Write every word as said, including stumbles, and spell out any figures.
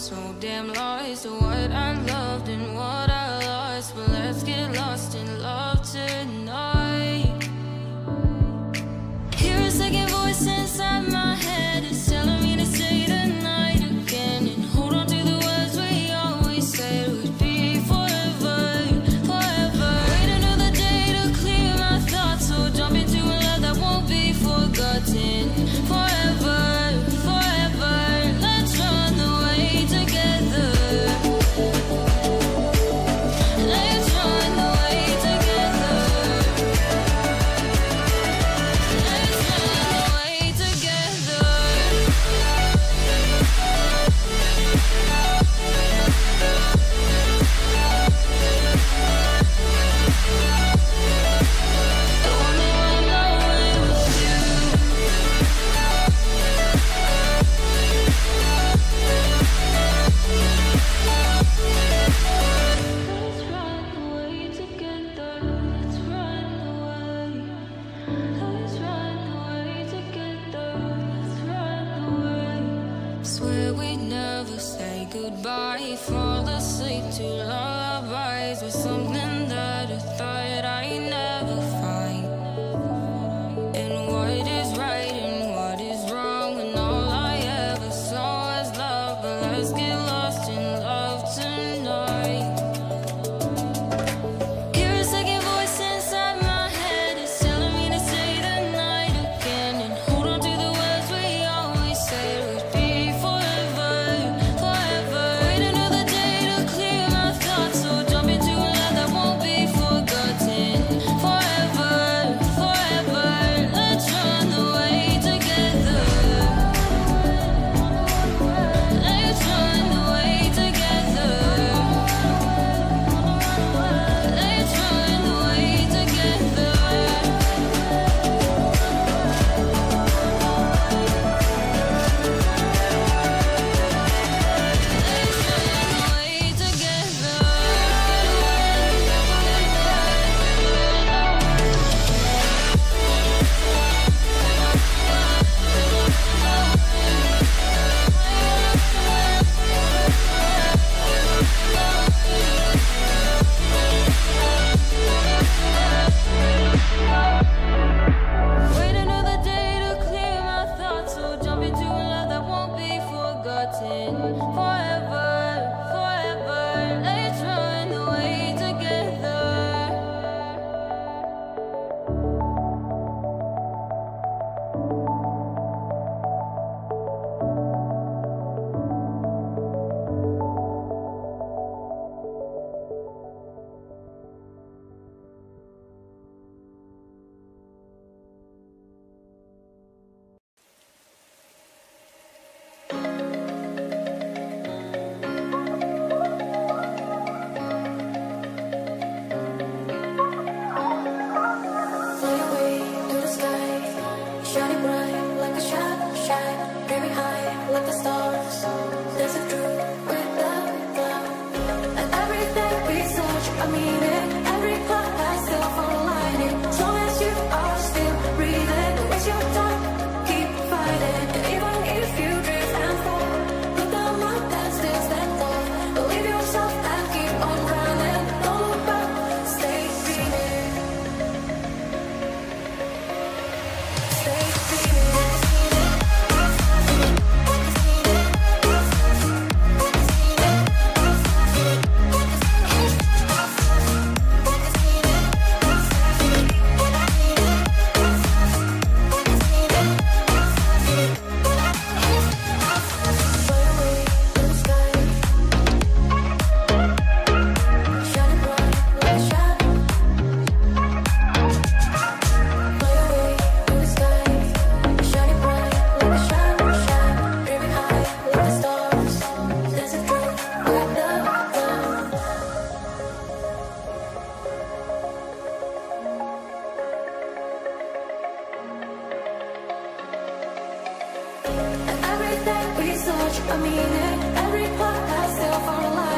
so damn lost to what I loved and what I lost. But let's get lost in love tonight. Hear a second voice inside my head, it's telling me to stay the night again and hold on to the words we always said would be forever, forever. Wait another day to clear my thoughts, so jump into a love that won't be forgotten. Forever, forever, let's run away together. Let's run away together. Let's run away together. The only one knowing was you. Let's run away together. Let's run away. Let's run away together. Let's run away. Swear we'd never say goodbye. Fall asleep to lullabies with something that I thought I'd never find. And what is right and what is wrong, when all I ever saw was love. But let's get lost in love tonight. Hear a second voice inside my head, it's telling me to stay the night again and hold on to the words we always said would be forever, forever. Wait another day to clear my thoughts, so jump into a love that won't be forgotten. Forever, forever, let's run away together. Let's run away together. Let's run away together. Let's run away together. Wait another day to clear my thoughts, so jump into a love that won't be forgotten. Forever, forever, let's run away together. Fly away to the sky, shining bright like a shine, shine, very high like the stars. There's a truth without doubt, and everything we search, I mean it. Every cloud has silver lining. As long as you are still breathing, don't waste your time, keep fighting. And even if you drift and fall, look down up and still stand tall. Believe yourself and keep on running. Don't look back, stay dreaming. Stay dreaming. Fly away to the sky, shining bright like a shadow. Fly away to the sky, shining bright like a shadow, shine, very high like the stars. There's a truth without doubt. And everything we search, I mean it. Every part has silver lining.